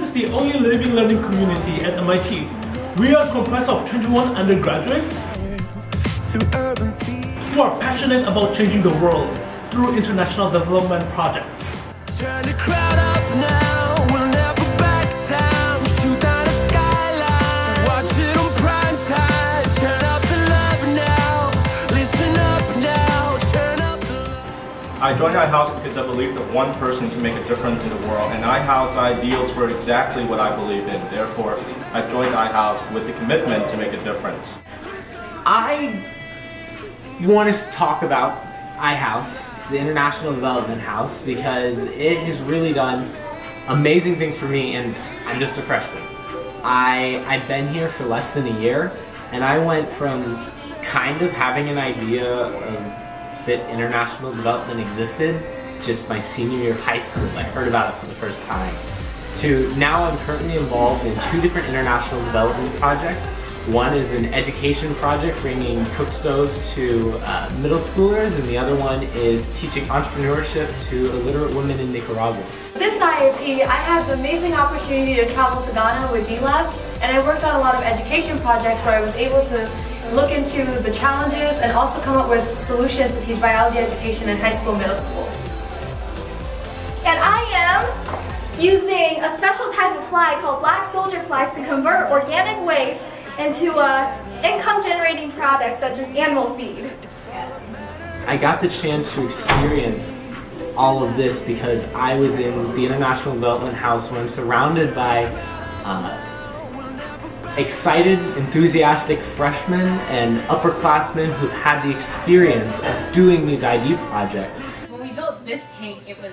is the only living learning community at MIT. We are comprised of 21 undergraduates who are passionate about changing the world through international development projects. Turn the crowd up now, we'll never back down. Shoot down a skyline, watch it on prime time. Turn up the love now, listen up now, turn up the love. I joined iHouse because I believe that one person can make a difference in the world, and iHouse ideals were exactly what I believe in. Therefore, I joined iHouse with the commitment to make a difference. I want to talk about iHouse, the International Development House, because it has really done amazing things for me, and I'm just a freshman. I've been here for less than a year, and I went from kind of having an idea of that international development existed just my senior year of high school. I heard about it for the first time, to now I'm currently involved in 2 different international development projects. One is an education project bringing cook stoves to middle schoolers, and the other one is teaching entrepreneurship to illiterate women in Nicaragua. This IIT, I had the amazing opportunity to travel to Ghana with D-Lab, and I worked on a lot of education projects where I was able to look into the challenges and also come up with solutions to teach biology education in high school and middle school. And I am using a special type of fly called black soldier flies to convert organic waste into income-generating products such as animal feed. I got the chance to experience all of this because I was in the International Development House, where I'm surrounded by excited, enthusiastic freshmen and upperclassmen who've had the experience of doing these ID projects. When we built this tank, it was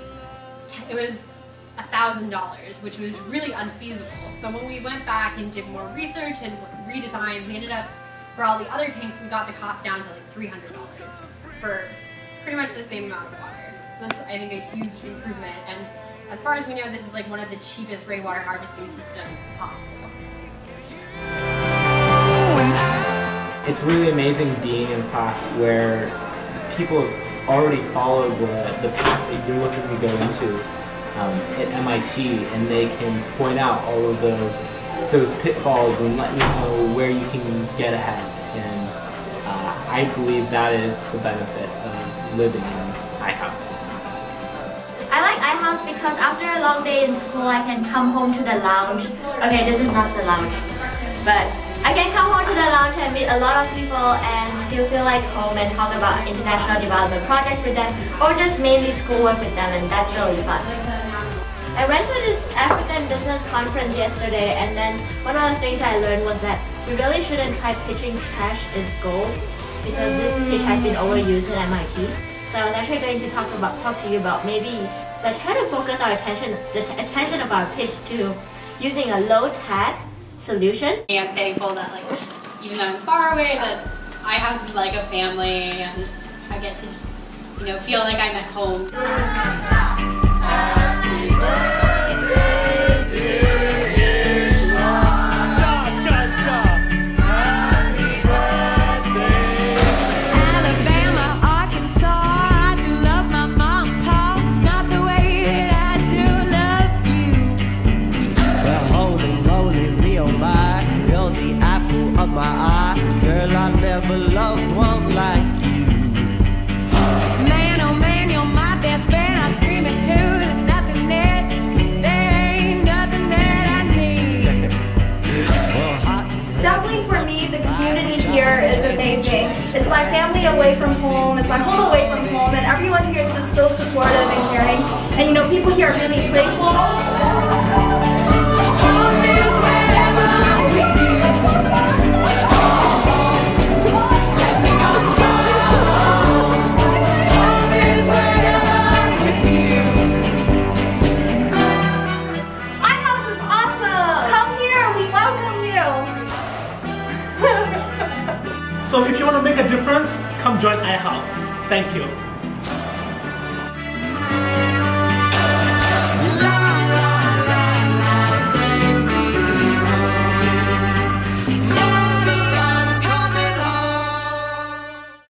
$1,000, which was really unfeasible. So when we went back and did more research and redesigned, we ended up, for all the other tanks, we got the cost down to like $300 for pretty much the same amount of water. So that's, I think, a huge improvement. And as far as we know, this is like one of the cheapest rainwater harvesting systems possible. It's really amazing being in a class where people have already followed the path that you're looking to go into at MIT, and they can point out all of those pitfalls and let you know where you can get ahead. And I believe that is the benefit of living in iHouse. I like iHouse because after a long day in school, I can come home to the lounge. Okay, this is not the lounge, but I can come home to the lounge and meet a lot of people and still feel like home and talk about international development projects with them, or just mainly schoolwork with them, and that's really fun. I went to this African business conference yesterday, and then one of the things I learned was that you really shouldn't try pitching trash as gold, because this pitch has been overused at MIT. So I was actually going to talk to you about maybe let's try to focus our the attention of our pitch to using a low-tech solution. I'm thankful that, like, even though I'm far away, that iHouse is like a family, and I get to, feel like I'm at home. Definitely for me, the community here is amazing. It's my family away from home, it's my home away from home, and everyone here is just so supportive and caring. And people here are really playful. So if you want to make a difference, come join iHouse. Thank you.